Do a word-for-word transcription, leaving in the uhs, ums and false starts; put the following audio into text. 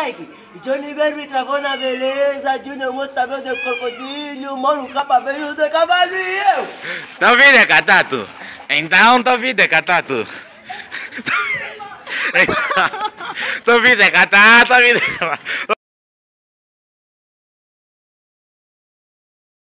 Mike, Johnny Berry travou na beleza, Junior Moço tá vendo de crocodilo, Mano Capa veio de cavalinho. Tô ouvindo, Catato? Então tô ouvindo, Catato? Tô ouvindo, Catato? Tô ouvindo.